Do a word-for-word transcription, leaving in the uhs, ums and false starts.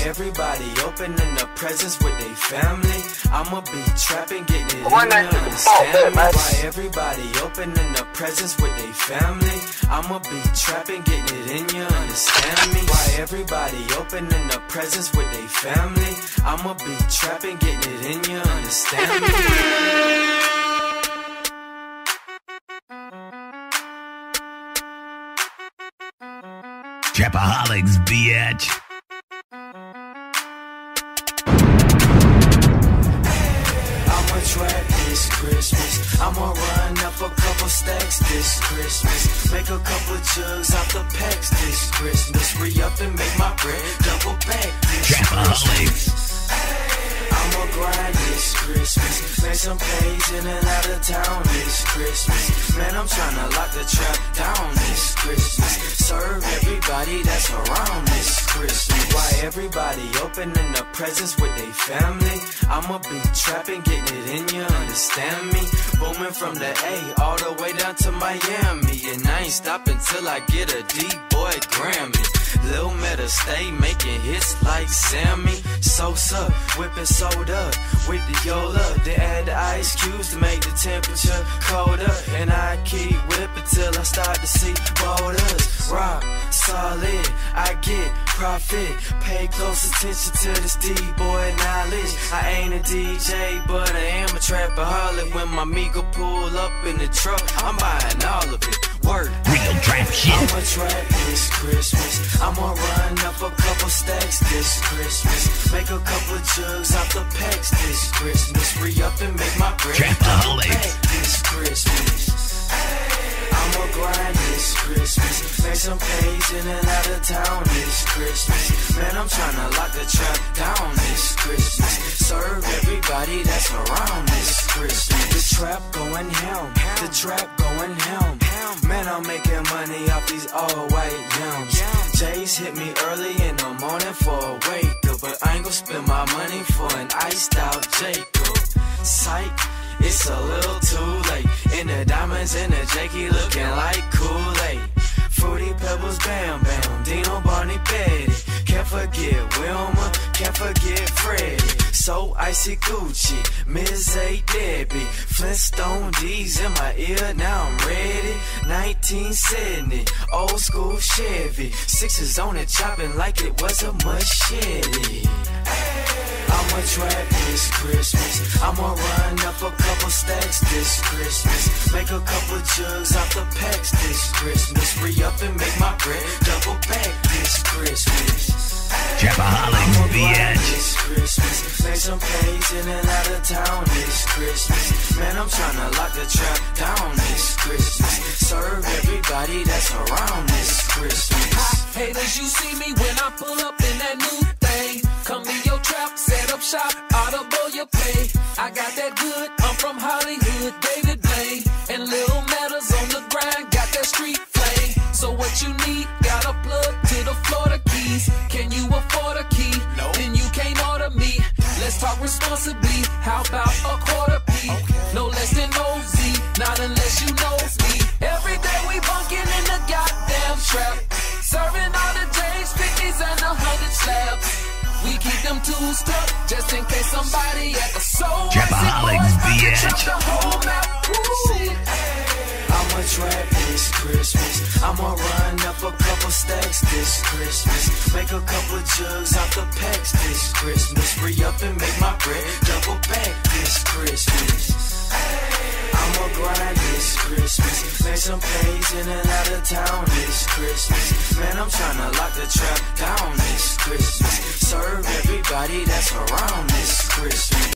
everybody opening up presents with their family? I'ma be trapping, getting it in, you understand me? Why everybody opening up presents with their family? I'ma be trapping, getting it in, you understand me? Why everybody opening up presents with their family? I'ma be trapping, getting it in, you understand me? Trapaholics, bitch. I'ma trap this Christmas. I'ma run up a couple stacks this Christmas. Make a couple jugs off the packs this Christmas. Re-up and make my bread double back this Christmas. I'ma grind this Christmas. Make some plays in and out of town this Christmas. Man, I'm tryna lock the trap down this Christmas. Serve everybody that's around this Christmas. Why everybody opening up presents with their family? I'ma be trapping, getting it in, you understand me? Booming from the A all the way down to Miami. And I ain't stopping till I get a D-boy Grammy. Lil Meta stay making hits like Sammy Sosa, whipping soda with the Yola. They add the ice cubes to make the temperature colder. And I keep whipping till I start to see boulders. Rock solid, I get profit. Pay close attention to this D-boy knowledge. I ain't a D J, but I am a trapaholic. When my Migo pull up in the truck, I'm buying all of it. Word. Real trap shit. I'ma trap this Christmas. I'ma run up a couple stacks this Christmas. Make a couple jugs off the packs this Christmas. Re-up and make my bread Trapaholics this Christmas. I'ma grind this Christmas. Make some plays in and out of town this Christmas. Man, I'm tryna lock the trap down this Christmas. Serve everybody that's around this Christmas. The trap going ham, the trap going ham. Man, I'm making money off these all white yams. Jays hit me early in the morning for a wake up, but I ain't gon' spend my money for an iced out Jacob. Psych, it's a little too late. In the diamonds and the Jakey looking like Kool-Aid. Fruity Pebbles, Bam Bam, Dino, Barney, Betty. Can't forget Wilma, can't forget Freddie. So icy Gucci, Miz A Debbie. Flintstone D's in my ear, now I'm ready. nineteen seventy, old school Chevy. Sixes on it, chopping like it was a machete. I'ma trap this Christmas. I'ma run up a couple stacks this Christmas. Make a couple jugs off the packs this Christmas. Re-up and make my bread double back this Christmas. Trapaholics, bitch. This Christmas. Make some plays in and out of town this Christmas. Man, I'm tryna lock the trap down this Christmas. Serve everybody that's around this Christmas. Hi, haters, you see me when I pull up in that new thing. Come to your trap, set up shop, audible your pay. I got that good, I'm from Hollywood, David Blaine. And Lil Meta's on the grind, got that street flame. So what you need, got a plug to the Florida Keys. Can you afford a key? No. Then you can't order me. Let's talk responsibly, how about a quarter P? Okay. No less than O Z, not unless you know me. Every day we bunking in the goddamn trap. Serving all the J's, fifties and the hundred slabs. We keep them tools tucked, just in case somebody at the soul. Trapaholics, bitch. I'ma trap this Christmas. I'ma run up a couple stacks this Christmas. Make a couple jugs off the packs this Christmas. Re-up and make my bread double back this Christmas. I'ma grind this Christmas. Make some plays in and out of town this Christmas. Man, I'm tryna lock the trap down this Christmas. Serve everybody that's around this Christmas.